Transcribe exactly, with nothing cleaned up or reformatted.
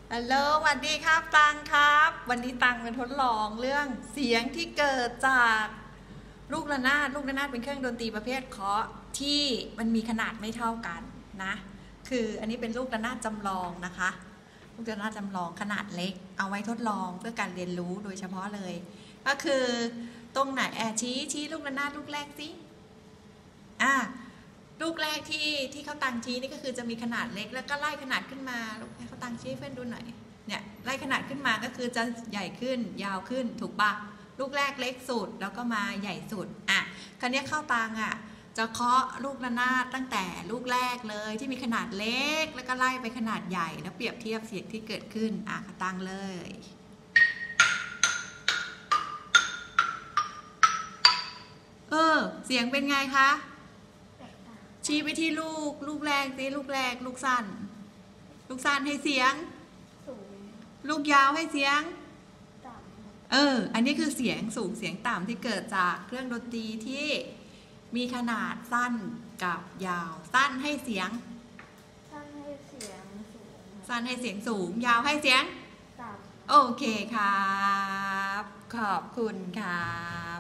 ฮัลโหลสวัสดีครับตังครับวันนี้ตังเป็นทดลองเรื่องเสียงที่เกิดจากลูกระนาดลูกระนาดเป็นเครื่องดนตรีประเภทเคาะที่มันมีขนาดไม่เท่ากันนะคืออันนี้เป็นลูกระนาดจำลองนะคะลูกระนาดจำลองขนาดเล็กเอาไว้ทดลองเพื่อการเรียนรู้โดยเฉพาะเลยก็คือตรงไหนแอชี้ชี้ลูกระนาดลูกแรกสิอ่ะลูกแรกที่ที่เขาตังชี้นี่ก็คือจะมีขนาดเล็กแล้วก็ไล่ขนาดขึ้นมาลูกให้เขาตังชี้เพื่อนดูหน่อยเนี่ยไล่ขนาดขึ้นมาก็คือจะใหญ่ขึ้นยาวขึ้นถูกปะลูกแรกเล็กสุดแล้วก็มาใหญ่สุดอ่ะคราวนี้เข้าตังอ่ะจะเคาะลูกระนาดตั้งแต่ลูกแรกเลยที่มีขนาดเล็กแล้วก็ไล่ไปขนาดใหญ่แล้วเปรียบเทียบเสียงที่เกิดขึ้นอ่ะตังเลยเออเสียงเป็นไงคะชี้ไปที่ลูกลูกแรกสิลูกแรกลูกสั้นลูกสั้นให้เสียงลูกยาวให้เสียงเอออันนี้คือเสียงสูงเสียงต่ำที่เกิดจากเครื่องดนตรีที่มีขนาดสั้นกับยาวสั้นให้เสียงสั้นให้เสียงสูงสั้นให้เสียงสูงยาวให้เสียงต่ำโอเคครับขอบคุณครับ